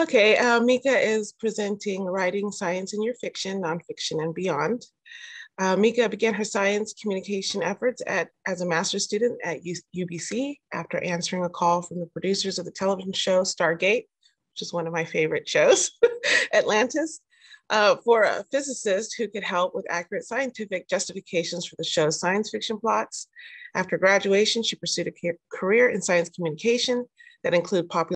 Okay, Mika is presenting Writing Science in Your Fiction, Nonfiction, and Beyond. Mika began her science communication efforts as a master's student at UBC after answering a call from the producers of the television show Stargate, which is one of my favorite shows, Atlantis, for a physicist who could help with accurate scientific justifications for the show's science fiction plots. After graduation, she pursued a career in science communication that included popular